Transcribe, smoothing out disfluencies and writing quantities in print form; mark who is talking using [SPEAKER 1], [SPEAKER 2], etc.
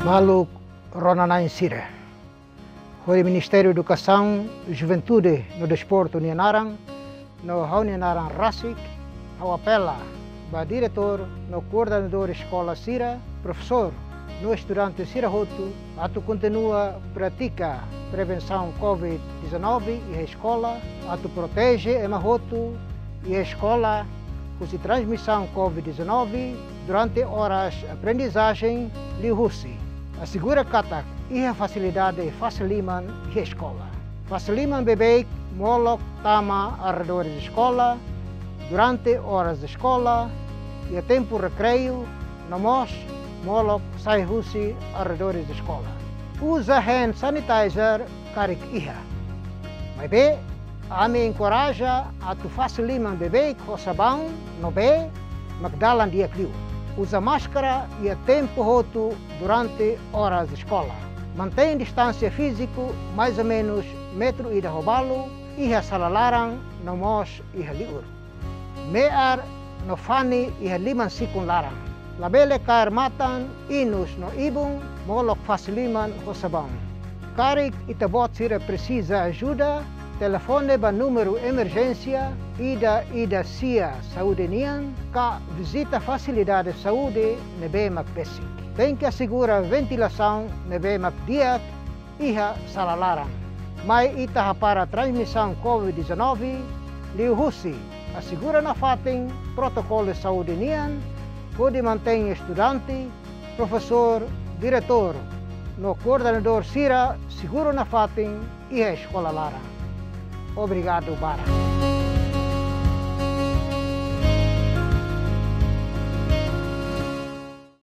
[SPEAKER 1] Malu Ronanai Sira. Foi o Ministério da Educação e Juventude no Desporto Nianarang, no Nianarang Rasik, ao apela para diretor, no coordenador da escola Sira, professor, no estudante Sira Hotu, a tu continua pratica prevenção Covid-19 e a escola, a tu protege Ema Hotu e a escola com a transmissão Covid-19 durante horas de aprendizagem Liuhusi. Assegura katak e a facilidade faciliman e a escola. Faciliman bebê molok tama arredor da escola, durante horas de escola e a tempo recreio, namos molok sai husi arredor da escola. Usa hand sanitizer karik iha. Bebê, a me encoraja a tu faciliman bebê com sabão no be, magdalan dia clio. Usa máscara e a tempo roto durante horas de escola. Mantém distância física mais ou menos metro e da robalo e a salalarang no mos e a liur. Mear no fani e a liman sikun larang. Labele kair matan inus no ibung molok faciliman ho sabão. Karik itabot sira precisa ajuda, telefone ba número emergência ida sia saúde nian ka visita facilidade de saúde nebe macpesik. Tem que assegurar ventilação nebe macdiak iha salalarang. Mai ita para transmissão Covid-19 liuhusi assegura na fating protocolo de saúde nian pode mantém estudante, professor, diretor no coordenador Sira seguro na fating iha escola larang. Obrigado, Bara.